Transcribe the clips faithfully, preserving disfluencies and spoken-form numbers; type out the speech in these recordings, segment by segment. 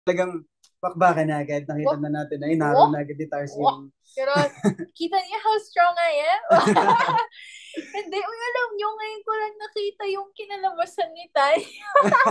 Talagang bakbakan na agad. Nakita Wah, na natin na inaraw wah, na agad ni Tars wah. yung... Pero, kita niya how strong I am? Hindi, uy, alam niyo, ngayon ko lang nakita yung kinalabasan ni Tanya.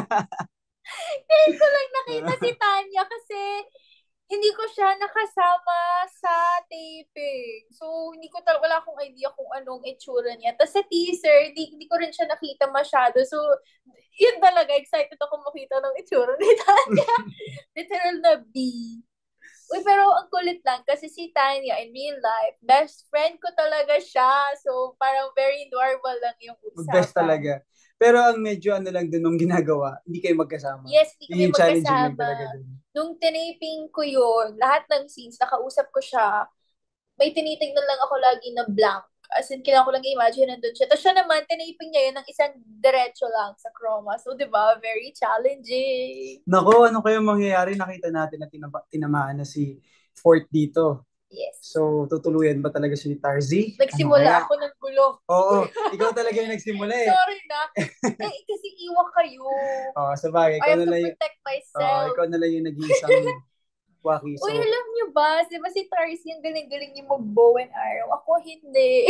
Ngayon ko lang nakita si Tanya kasi hindi ko siya nakasama sa taping. So, hindi ko talaga, wala akong idea kung anong itsura niya. Tapos sa teaser, hindi, hindi ko rin siya nakita masyado. So, yun talaga, excited ako makita ng itsura ni Tanya. Literal na B. Uy, pero ang kulit lang kasi si Tanya in real life, best friend ko talaga siya. So, parang very normal lang yung Mag-best usapan. talaga. Pero ang medyo ano lang dun nung ginagawa, hindi kayo magkasama. Yes, hindi kami Yun yung challenging lang magkasama. talaga dun. Nung tinaping ko yun, lahat ng scenes, nakausap ko siya, may tinitingnan lang ako lagi na blank. As in, kailangan ko lang i-imagine nandun siya. Tapos siya naman, tinaping niya yun ng isang diretso lang sa chroma. So, di ba, very challenging. Nako, ano kaya mangyayari? Nakita natin na tinama, tinamaan na si Fort dito. Yes. So, tutuluyan ba talaga si Tarzi? Ano Nagsimula kaya? ako ng gulo. Oo, ikaw talaga yung nagsimula eh. Sorry na. Eh, kasi iwan kayo. Oo, sa bagay, I ikaw have na to lang yung, protect oo, myself. ikaw na lang yung nag-iisang waki. Uy, So, alam niyo ba, di ba si Tarsi yung galing-galing niya mag-bow and arrow? Ako hindi.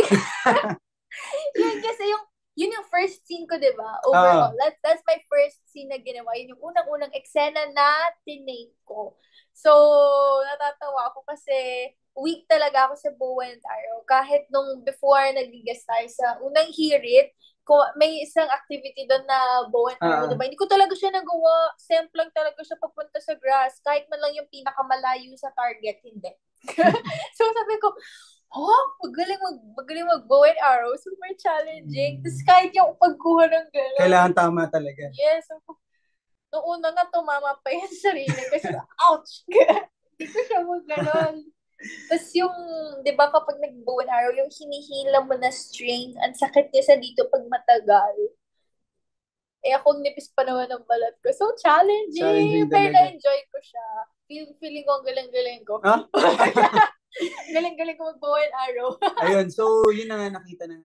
Yun kasi yung, yun yung first scene ko, di ba? Overall. ah, That's, that's my first scene na ginawa. Yun yung unang-unang eksena na tinake ko. So, natatawa ako kasi weak talaga ako sa bow and arrow. Kahit nung before nag-guest tayo sa unang hirit, ko may isang activity doon na bow and arrow, ah, diba? Hindi ko talaga siya nagawa. Simple lang talaga siya papunta sa grass. Kahit man lang yung pinakamalayo sa target, hindi. So sabi ko, oh, magaling mag, magaling mag bow and arrow. Super challenging. Tapos mm, kahit yung pagkuha ng gano'n. kailangan tama talaga. Yes. So, noong una nga tumama pa yung sarili. Kasi, ouch! Hindi ko siya mag gano'n. Tapos yung, di ba kapag nag-bow and arrow, yung hinihila mo na string, ang sakit niya sa dito pag matagal. Eh ako nipis pa naman ng balat ko. So challenging! Challenging Pero talaga. na-enjoy ko siya. Feel, feeling ko ang galing-galing ko. Ah? Galing-galing ko mag-bow and arrow. Ayun, so yun na nga nakita na